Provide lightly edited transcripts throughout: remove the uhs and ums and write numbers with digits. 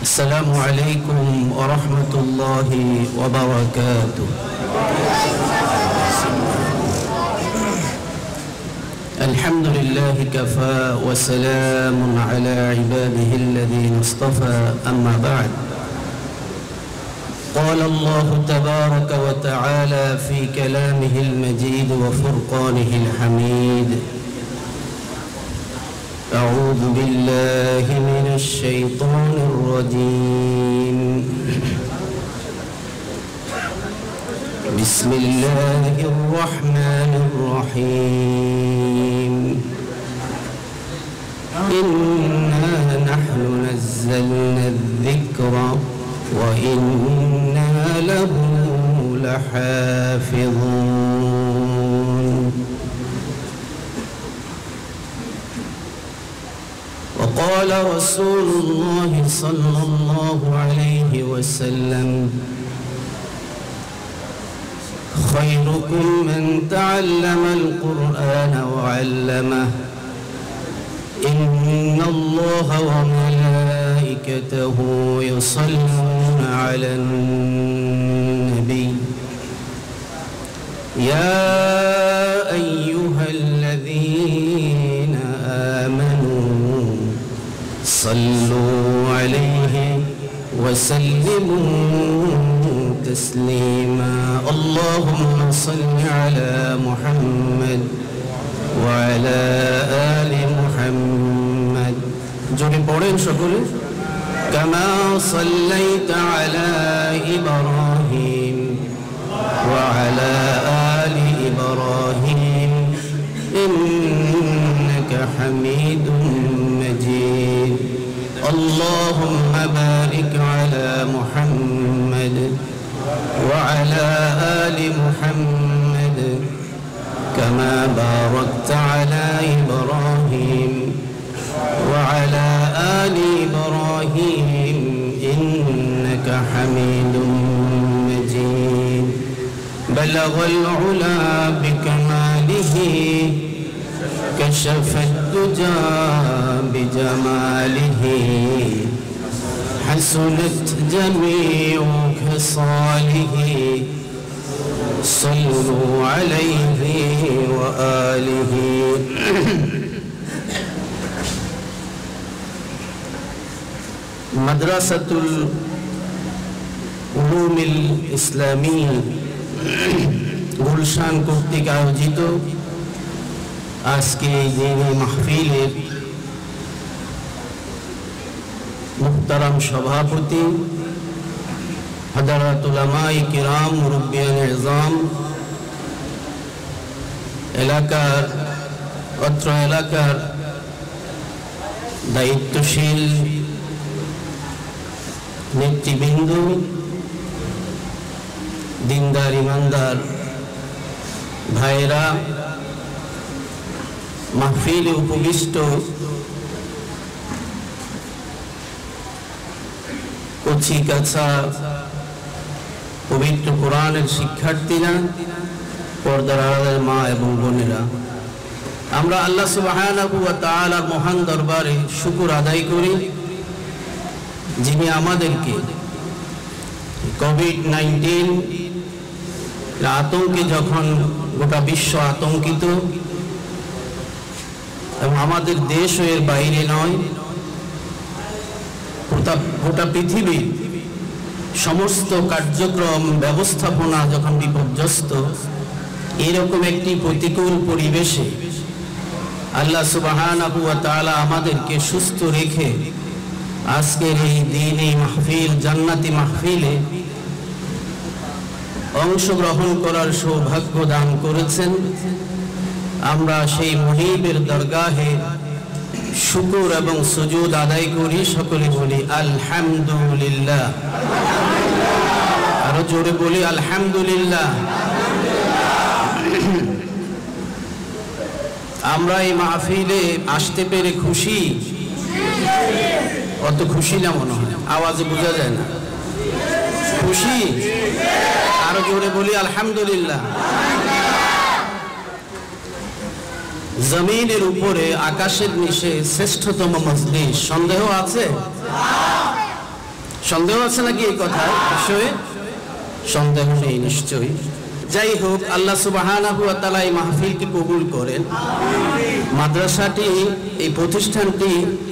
السلام عليكم ورحمة الله وبركاته. الحمد لله كفى وسلام على عباده الذين اصطفى أما بعد. قال الله تبارك وتعالى في كلامه المجيد وفرقانه الحميد: أعوذ بالله من الشيطان الرجيم. بسم الله الرحمن الرحيم. إنا نحن نزلنا الذكر وإنا له لحافظون. وقال رسول الله صلى الله عليه وسلم: خيركم من تعلم القرآن وعلمه إن الله وملائكته يصلون على النبي يا أيها الذين آمنوا صلوا عليه وسلموا تسليما. اللهم صل على محمد وعلى آل محمد. جوري পড়েন সকলে। كما صليت على إبراهيم وعلى آل إبراهيم إنك حميد مجيد. اللهم بارك على محمد وعلى آل محمد كما باركت على إبراهيم وعلى آل إبراهيم إنك حميد مجيد. بلغ العلا بكماله كشف الدجى بجماله حسنت جميع خصاله صلوا عليه وآله. মাদ্রাসাতুল উলুমিল ইসলামী গুলশান কর্তৃক আয়োজিত আজকে এই দিনী মাহফিলের মুহতারাম সভাপতি হযরত উলামায়ে কিরাম, মুরব্বিয়ান ইজাম, অত্র এলাকার দায়িত্বশীল নেতৃবৃন্দ, দিনদার ইমানদার ভাইরা, মাহফিলে উপবিষ্ট কচি কাছা পবিত্র কোরআনের শিক্ষার্থীরা, পর্দার আড়ালের মা এবং বোনেরা, আমরা আল্লাহ সুবহানাহু ওয়া তাআলার মহান দরবারে শুকর আদায় করি যিনি আমাদেরকে কোভিড-19 আতঙ্কে, যখন গোটা বিশ্ব আতঙ্কিত এবং আমাদের দেশও এর বাইরে নয়, গোটা পৃথিবীর সমস্ত কার্যক্রম ব্যবস্থাপনা যখন বিপর্যস্ত, এরকম একটি প্রতিকূল পরিবেশে আল্লাহ সুবহানাহু ওয়া তাআলা আমাদেরকে সুস্থ রেখে আজকের এই দ্বীনী মাহফিল, জান্নাতি মাহফিলে অংশগ্রহণ করার সৌভাগ্য দান করেছেন। আমরা সেই মুহিবের দরগাহে শুকর এবং সুজুদ আদায় করি। সকলে বলি আলহামদুলিল্লাহ। আরো জোরে বলি আলহামদুলিল্লাহ। আমরা এই মাহফিলে আসতে পেরে খুশি, অত খুশি না মনে হয়, আওয়াজে বোঝা যায় না। খুশি? আরো জোরে বলি আলহামদুলিল্লাহ। জমিনের উপরে আকাশের নিচে শ্রেষ্ঠতম মজলিস, সন্দেহ আছে? সন্দেহ আছে নাকি এই কথা বিষয়ে? সন্দেহ নেই নিশ্চয়ই। যাই হোক, আল্লাহ সুবহানাহু ওয়া তাআলা এই মাহফিলকে কবুল করেন। মাদ্রাসাটি, এই প্রতিষ্ঠানটি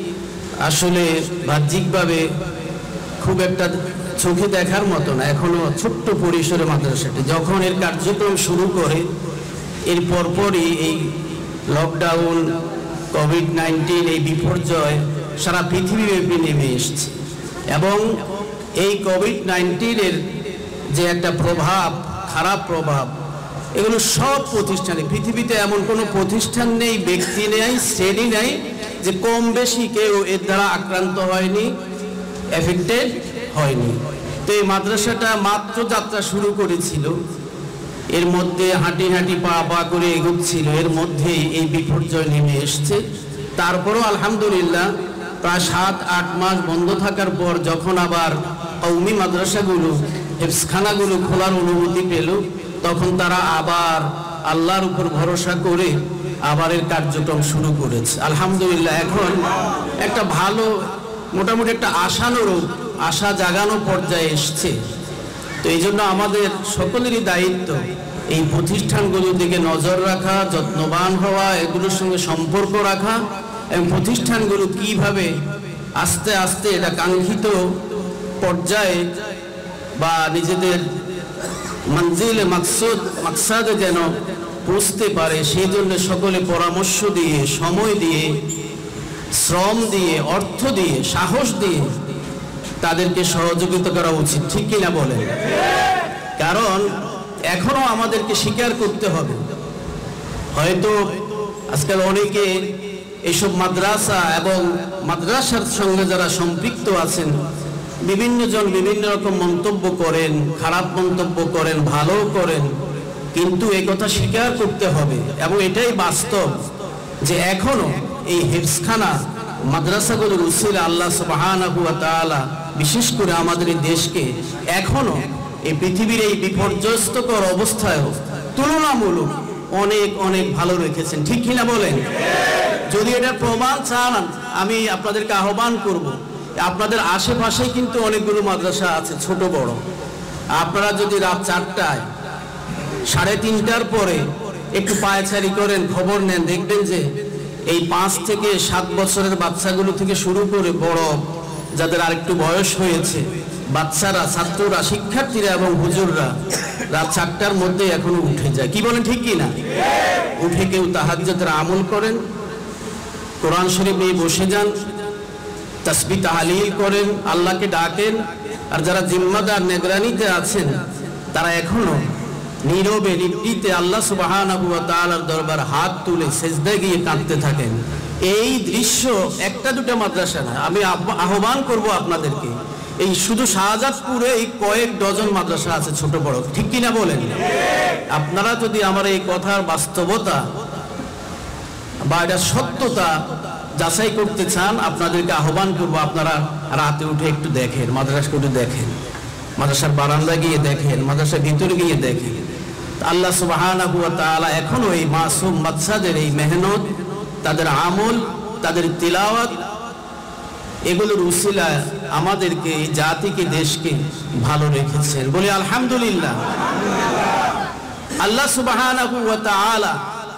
আসলে বাহ্যিকভাবে খুব একটা চোখে দেখার মতো না, এখনো ছোট্ট পরিসরে মাদ্রাসাটি। যখন এর কার্যক্রম শুরু করে এর পরপরই এই লকডাউন, কোভিড-19 এই বিপর্যয় সারা পৃথিবীব্যাপী নেমে এসেছে এবং এই কোভিড-19 যে একটা প্রভাব, খারাপ প্রভাব, এগুলো সব প্রতিষ্ঠানে, পৃথিবীতে এমন কোনো প্রতিষ্ঠান নেই, ব্যক্তি নেই, শ্রেণী নেই যে কম বেশি কেউ এর দ্বারা আক্রান্ত হয়নি, এফেক্টেড হয়নি। তো এই মাদ্রাসাটা মাত্র যাত্রা শুরু করেছিল, এর মধ্যে হাঁটি হাঁটি পা পা করে এগোচ্ছিল, এর মধ্যেই এই বিপর্যয় নেমে এসছে। তারপরও আলহামদুলিল্লাহ প্রায় 7-8 মাস বন্ধ থাকার পর যখন আবার কওমি মাদ্রাসাগুলো, হেফজখানাগুলো খোলার অনুমতি পেল, তখন তারা আবার আল্লাহর উপর ভরসা করে আবার এর কার্যক্রম শুরু করেছে। আলহামদুলিল্লাহ এখন একটা ভালো, মোটামুটি একটা আশানুরূপ, আশা জাগানো পর্যায়ে এসছে। তো এই জন্য আমাদের সকলেরই দায়িত্ব এই প্রতিষ্ঠানগুলোর দিকে নজর রাখা, যত্নবান হওয়া, এগুলোর সঙ্গে সম্পর্ক রাখা এবং প্রতিষ্ঠানগুলো কিভাবে আস্তে আস্তে এটা কাঙ্ক্ষিত পর্যায়ে বা নিজেদের মঞ্জিলে মাকসাদে যেন পৌঁছতে পারে, সেই জন্য সকলে পরামর্শ দিয়ে, সময় দিয়ে, শ্রম দিয়ে, অর্থ দিয়ে, সাহস দিয়ে তাদেরকে সহযোগিতা করা উচিত, ঠিক কিনা বলেন? কারণ এখনো আমাদেরকে স্বীকার করতে হবে, হয়তো আজকাল অনেকে এইসব মাদ্রাসা এবং মাদ্রাসার সঙ্গে যারা সম্পৃক্ত আছেন, বিভিন্ন জন বিভিন্ন রকম মন্তব্য করেন, খারাপ মন্তব্য করেন, ভালো করেন, কিন্তু এই কথা স্বীকার করতে হবে এবং এটাই বাস্তব যে এখনো এই হেফজখানা মাদ্রাসাগুলোর উসিলা আল্লাহ সুবহানাহু ওয়া তাআলা বিশেষ করে আমাদের এই দেশকে এখনো এই পৃথিবীর এই বিপর্যস্তকর অবস্থায় তুলনামূলক অনেক অনেক ভালো রেখেছেন, ঠিক কিনা বলেন? যদি এটা প্রমাণ চান, আমি আপনাদেরকে আহ্বান করব, আপনাদের আশেপাশেই কিন্তু অনেকগুলো মাদ্রাসা আছে, ছোট বড়। আপনারা যদি রাত 4টায়, 3:30টার পরে একটু পায়চারি করেন, খবর নেন, দেখবেন যে এই 5 থেকে 7 বছরের বাচ্চাগুলো থেকে শুরু করে বড় যাদের আরেকটু বয়স হয়েছে, বাচ্চারা, ছাত্ররা, শিক্ষার্থীরা এবং হুজুররা রাত 4টার মধ্যে এখনো উঠে যায়। কি বলেন, ঠিক কিনা? উঠে কেউ তাহাজ্জুদের আমল করেন, কোরআন শরীফ নিয়ে বসে যান, তাসবিহ তাহলিল করেন, আল্লাহকে ডাকেন। আর যারা জিম্মাদার নিগরানিতে আছেন তারা এখনো নীরবে নিবৃতে আল্লাহ সুবহানাহু ওয়া তাআলার দরবার হাত তুলে সিজদায় গিয়ে কাঁদতে থাকেন। এই দৃশ্য একটা দুটা মাদ্রাসা না, আমি আহ্বান করব আপনাদেরকে, এই শুধু শাহজাদপুরে এই কয়েক ডজন মাদ্রাসা আছে ছোট বড়, ঠিক কিনা বলেন? আপনারা যদি আমার এই কথার বাস্তবতা বা এটা সত্যতা যাচাই করতে চান, আপনাদেরকে আহ্বান করব, আপনারা রাতে উঠে একটু দেখেন, মাদ্রাসাগুলো দেখেন, মাদ্রাসার বারান্দা গিয়ে দেখেন, মাদ্রাসার ভিতরে গিয়ে দেখেন। আল্লাহ সুবহানাহু ওয়া তাআলা এখনো এই মাসুম বাচ্চাদের এই মেহনত, তাদের আমল, তাদের তিলাওয়াত, এগুলোর উসিলায় আমাদেরকে, এই জাতিকে, দেশকে ভালো রেখেছেন, বলি আলহামদুলিল্লাহ। আল্লাহ সুবহানাহু ওয়া তাআলা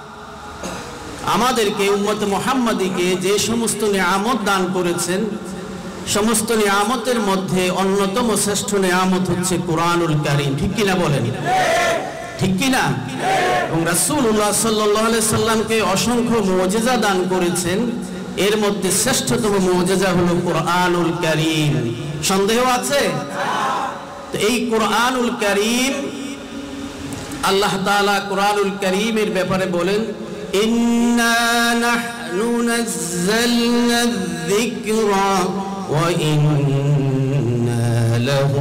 আমাদেরকে, উম্মত মুহাম্মাদীকে যে সমস্ত নিয়ামত দান করেছেন, সমস্ত নিয়ামতের মধ্যে অন্যতম শ্রেষ্ঠ নিয়ামত হচ্ছে কুরআনুল কারীম, ঠিক কিনা বলেন? ঠিক কিনা? এবং রাসূলুল্লাহ সাল্লাল্লাহু আলাইহি সাল্লামকে অসংখ্য মুজিজা দান করেছেন, এর মধ্যে শ্রেষ্ঠতম মুজিজা হলো কুরআনুল কারীম। সন্দেহ আছে? তো এই কুরআনুল কারীম, আল্লাহ তাআলা কুরআনুল কারীমের ব্যাপারে বলেন, ইন্না নাহনু নাযালনা যিকরা ওয়া ইন্না লাহু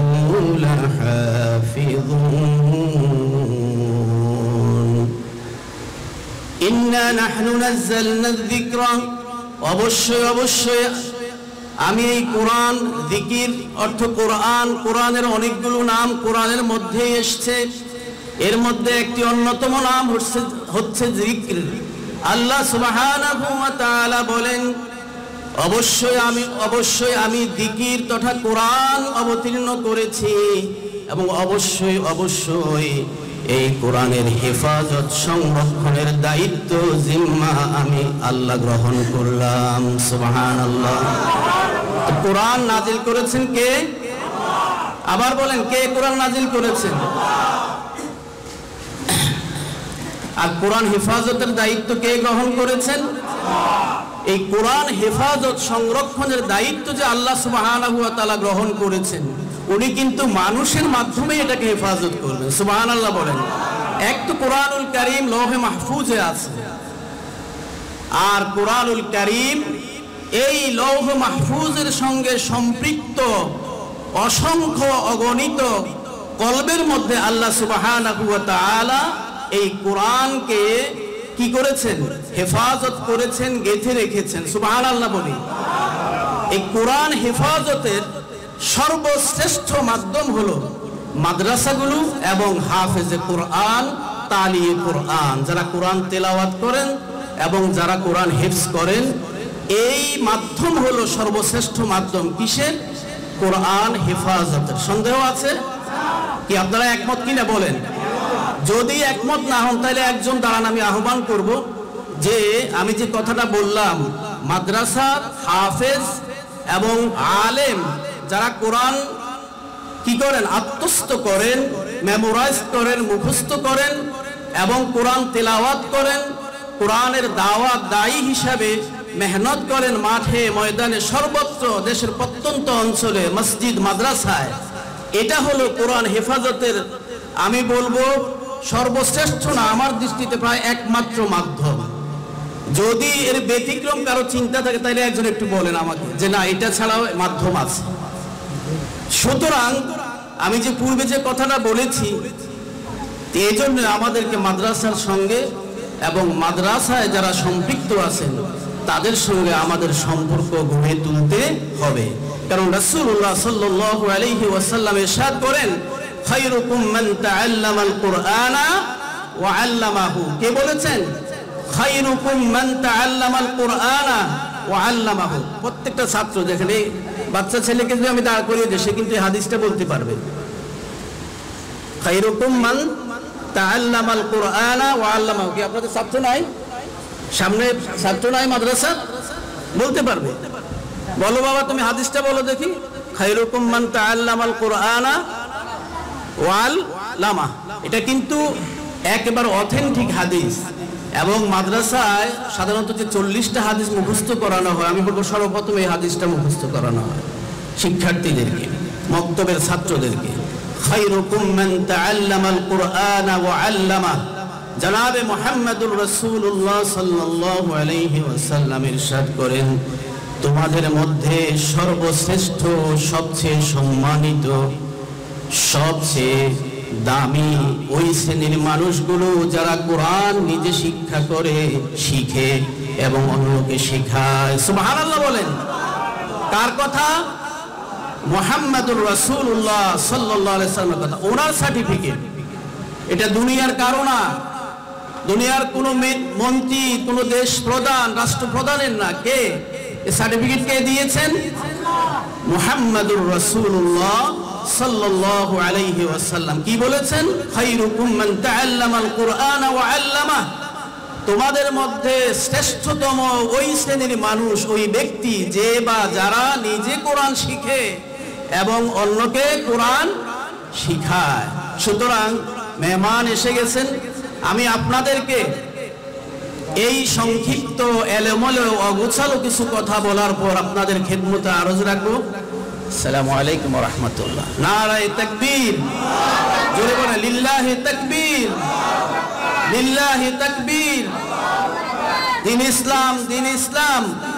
লাহাফিযুন। ইন্না নাহনু নাযালনা যিকরা, অবশ্যই অবশ্যই আমি এই কোরআন, যিকির অর্থ কোরআন, কোরআনের অনেকগুলো নাম কোরআনের মধ্যে এসেছে, এর মধ্যে একটি অন্যতম নাম হচ্ছে যিকর। আল্লাহ সুবহানাহু ওয়া তাআলা বলেন, অবশ্যই আমি যিকির তথা কোরআন অবতীর্ণ করেছি এবং অবশ্যই এই কোরআনের হেফাজত সংরক্ষণের দায়িত্ব জিম্মা আমি আল্লাহ গ্রহণ করলাম। সুবহানাল্লাহ। তো কোরআন নাজিল করেছেন কে? আবার বলেন, কে কোরআন নাজিল করেছেন? আর কোরআন হেফাজতের দায়িত্ব কে গ্রহণ করেছেন? এই কোরআন হেফাজত সংরক্ষণের দায়িত্ব যে আল্লাহ সুবহানাহু ওয়া তাআলা গ্রহণ করেছেন, উনি কিন্তু মানুষের মাধ্যমে এটাকে হেফাজত করবেন। সুবহানাল্লাহ বলেন। এক তো কোরআনুল কারীম লৌহে মাহফুজে আছে, আর কোরআনুল কারীম এই লৌহ মাহফুজের সঙ্গে সম্পৃক্ত অসংখ্য অগণিত কলবের মধ্যে আল্লাহ সুবহানাহু ওয়া তাআলা এই কোরআনকে কি করেছেন? হেফাজত করেছেন, গেঁথে রেখেছেন। সুবহানাল্লাহ বলি। এই কোরআন হেফাজতের সর্বশ্রেষ্ঠ মাধ্যম হলো মাদ্রাসাগুলো এবং হাফেজে কোরআন, তালিয়ে কোরআন, যারা কোরআন তেলাওয়াত করেন এবং যারা কোরআন হিফজ করেন, এই মাধ্যম হলো সর্বশ্রেষ্ঠ মাধ্যম। কিসের? কোরআন হেফাজতের। সন্দেহ আছে কি? আপনারা একমত কিনা বলেন। যদি একমত না হন তাহলে একজন দাঁড়ান, আমি আহ্বান করব যে আমি যে কথাটা বললাম, মাদ্রাসার হাফেজ এবং আলেম যারা কোরআন কি করেন? আত্মস্থ করেন, মেমোরাইজ করেন, মুখস্থ করেন এবং কোরআন তেলাওয়াত করেন, কোরআনের দাওয়াত দায়ী হিসাবে মেহনত করেন মাঠে ময়দানে সর্বত্র, দেশের প্রত্যন্ত অঞ্চলে, মসজিদ মাদ্রাসায়। এটা হলো কোরআন হেফাজতের, আমি বলবো সর্বশ্রেষ্ঠ না, আমার দৃষ্টিতে প্রায় একমাত্র মাধ্যম। যদি এর ব্যতিক্রম কারো চিন্তা থাকে তাহলে একজন একটু বলেন আমাকে যে না, এটা ছাড়াও মাধ্যম আছে। সুতরাং আমি যে পূর্বে যে কথাটা বলেছি, এই জন্য আমাদেরকে মাদ্রাসার সঙ্গে এবং মাদ্রাসায় যারা সম্পৃক্ত আছেন তাদের সঙ্গে আমাদের সম্পর্ক গড়ে তুলতে হবে। কারণ রাসূলুল্লাহ সাল্লাল্লাহু আলাইহি ওয়াসাল্লাম ইরশাদ করেন, খায়রুকুম মান তাআল্লামাল কুরআনা ওয়া আল্লামাহু। কে বলেছেন? খায়রুকুম মান তাআল্লামাল কুরআনা ওয়া আল্লামাহু। প্রত্যেকটা ছাত্র, যেখানে বাচ্চা ছেলেকে যদি আমি দাঁড় করিয়ে দিই, সে কিন্তু এই হাদিসটা বলতে পারবে। খায়রুকুম মান তাআল্লামাল কুরআনা ওয়া আল্লামাহু। কি আপনাদের ছাত্র নাই? সামনে ছাত্র নাই মাদ্রাসা? বলতে পারবে? বলো বাবা, তুমি হাদিসটা বলো দেখি। খায়রুকুম মান তাআল্লামাল কুরআনা ওয়া আল্লামা। এটা কিন্তু একেবারে অথেন্টিক হাদিস। এবং মাদ্রাসায় সাধারণত যে 40টা হাদিস মুখস্থ করানো হয়, আমি বলবো সর্বপ্রথম এই হাদিসটা মুখস্থ করানো হয় শিক্ষার্থীদেরকে, মক্তবের ছাত্রদেরকে। খায়রুকুম মান তাআল্লামাল কুরআনা ওয়া আল্লামা। জনাবে মুহাম্মদুর রাসূলুল্লাহ সাল্লাল্লাহু আলাইহি ওয়াসাল্লাম ইরশাদ করেন, তোমাদের মধ্যে সর্বশ্রেষ্ঠ, সবচেয়ে সম্মানিত, সবচেয়ে দামি ওই শ্রেণীর মানুষগুলো যারা কোরআন নিজে শিক্ষা করে, শিখে এবং অন্যকে শেখায়। সুবহানাল্লাহ বলেন। কার কথা? মুহাম্মদুর রাসূলুল্লাহ সাল্লাল্লাহু আলাইহি ওয়াসাল্লামের কথা। ওনার সার্টিফিকেট। এটা দুনিয়ার কারো না, দুনিয়ার কোন মন্ত্রী, কোন দেশ প্রধান, রাষ্ট্রপ্রধানের না। কে এই সার্টিফিকেট কে দিয়েছেন? মুহাম্মদুর রাসূলুল্লাহ সাল্লাল্লাহু আলাইহি ওয়াসাল্লাম। কি বলেছেন? খায়রুকুম মান তাআল্লামাল কুরআনা ওয়া আল্লামা। তোমাদের মধ্যে শ্রেষ্ঠতম ওই শ্রেণীর মানুষ, ওই ব্যক্তি যে বা যারা নিজে কোরআন শিখে এবং অন্যকে কোরআন শিখায়। সুতরাং মেহমান এসে গেছেন, আমি আপনাদেরকে এই সংক্ষিপ্ত এলোমেলো অগোছালো কিছু কথা বলার পর আপনাদের খেদমতে আরজ রাখবো। আসসালামু আলাইকুম ওয়া রাহমাতুল্লাহ। নারায়ে তাকবীর। জোরে বলেন লিল্লাহি তাকবীর, লিল্লাহি তাকবীর। দিন ইসলাম, দিন ইসলাম।